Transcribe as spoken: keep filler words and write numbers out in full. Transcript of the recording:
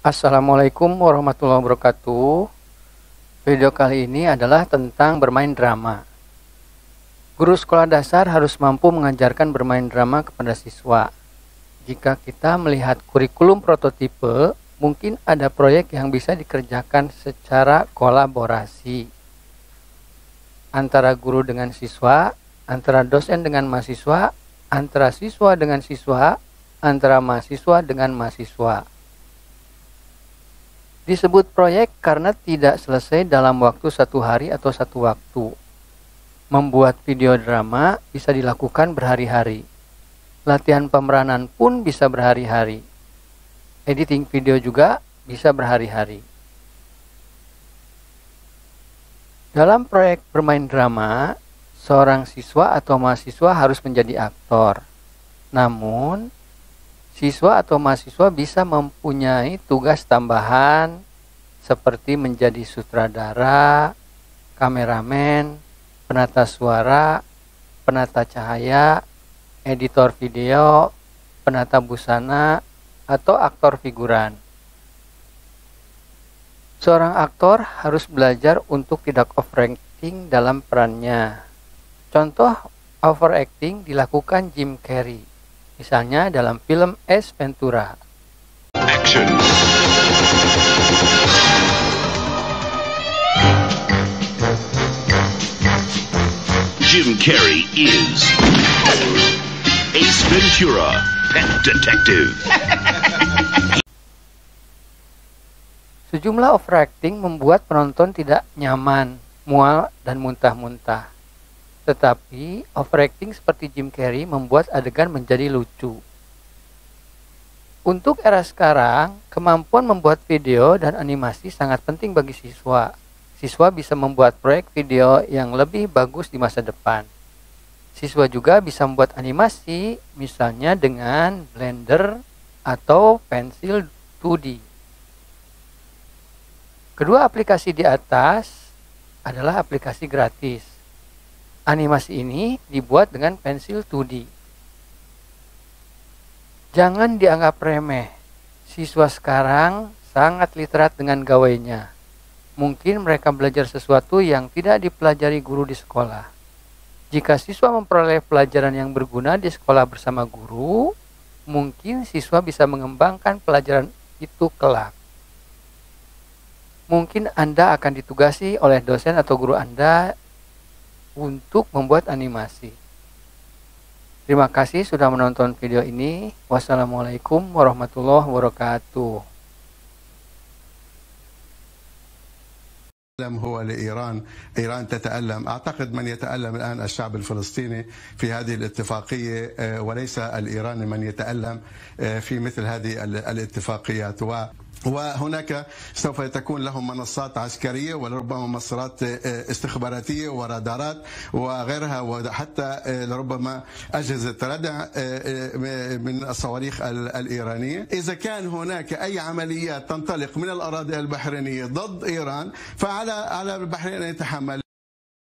Assalamualaikum warahmatullahi wabarakatuh. Video kali ini adalah tentang bermain drama. Guru sekolah dasar harus mampu mengajarkan bermain drama kepada siswa. Jika kita melihat kurikulum prototipe, mungkin ada proyek yang bisa dikerjakan secara kolaborasi antara guru dengan siswa, antara dosen dengan mahasiswa, antara siswa dengan siswa, antara mahasiswa dengan mahasiswa. Disebut proyek karena tidak selesai dalam waktu satu hari atau satu waktu. Membuat video drama bisa dilakukan berhari-hari. Latihan pemeranan pun bisa berhari-hari. Editing video juga bisa berhari-hari. Dalam proyek bermain drama, seorang siswa atau mahasiswa harus menjadi aktor. Namun, siswa atau mahasiswa bisa mempunyai tugas tambahan seperti menjadi sutradara, kameramen, penata suara, penata cahaya, editor video, penata busana, atau aktor figuran. Seorang aktor harus belajar untuk tidak overacting dalam perannya. Contoh overacting dilakukan Jim Carrey. Misalnya dalam film Ace Ventura. Action. Jim Carrey is Ace Ventura, Pet Detective. Sejumlah overacting membuat penonton tidak nyaman, mual, dan muntah-muntah. Tetapi overacting seperti Jim Carrey membuat adegan menjadi lucu. Untuk era sekarang, kemampuan membuat video dan animasi sangat penting bagi siswa. Siswa bisa membuat proyek video yang lebih bagus di masa depan. Siswa juga bisa membuat animasi, misalnya dengan Blender atau pensil dua D. Kedua aplikasi di atas adalah aplikasi gratis. Animasi ini dibuat dengan pensil dua D. Jangan dianggap remeh. Siswa sekarang sangat literat dengan gawainya. Mungkin mereka belajar sesuatu yang tidak dipelajari guru di sekolah. Jika siswa memperoleh pelajaran yang berguna di sekolah bersama guru, mungkin siswa bisa mengembangkan pelajaran itu kelak. Mungkin Anda akan ditugasi oleh dosen atau guru Anda untuk membuat animasi. Terima kasih sudah menonton video ini. Wassalamualaikum warahmatullahi wabarakatuh. هو لإيران إيران تتألم أعتقد من يتألم الآن الشعب الفلسطيني في هذه الاتفاقية وليس الإيراني من يتألم في مثل هذه الاتفاقيات و وهناك سوف تكون لهم منصات عسكرية ولربما منصات استخباراتية ورادارات وغيرها وحتى لربما أجهزة ردع من الصواريخ الإيرانية. إذا كان هناك أي عمليات تنطلق من الأراضي البحرينية ضد إيران فعلى على البحرين أن يتحمل